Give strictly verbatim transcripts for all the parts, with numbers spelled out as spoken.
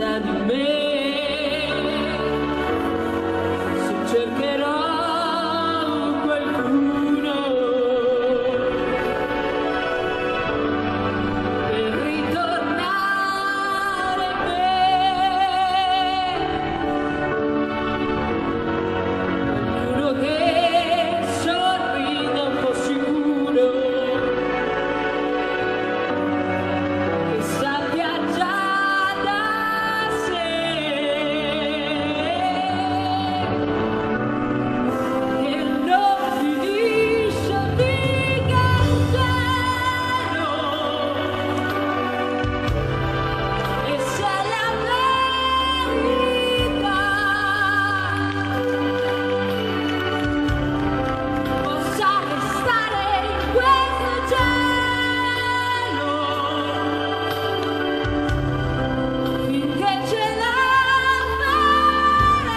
fida di me, se cercherò qualcuno per ritornare a me, qualcuno che sorrida un po' sicuro, che sappia già da sé che non finisce di cancero, e se la verità possa restare in questo cielo finché ce la farà.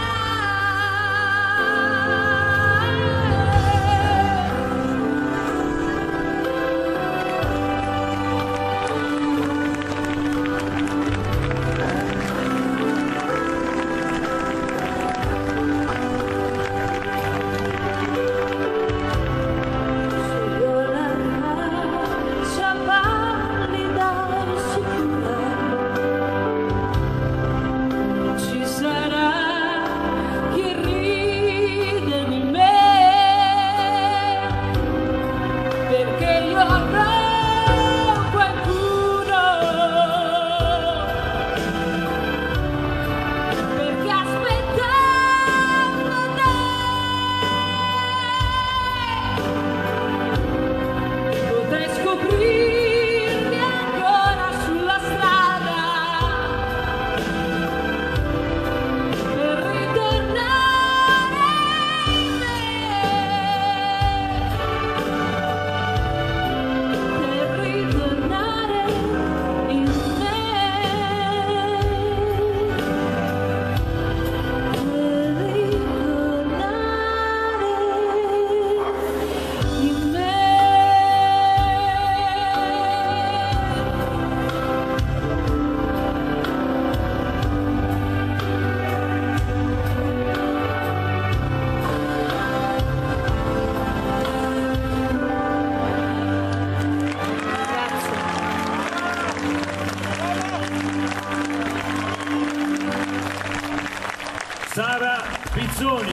Solo la faccia pallida e sicura, ci sarà chi ride di me, perché io avrò qualcuno, perché aspettando te potrei scoprirmi ancora sulla strada per ritornare in me, per ritornare in me, per ritornare in me. Sara Pizzoni.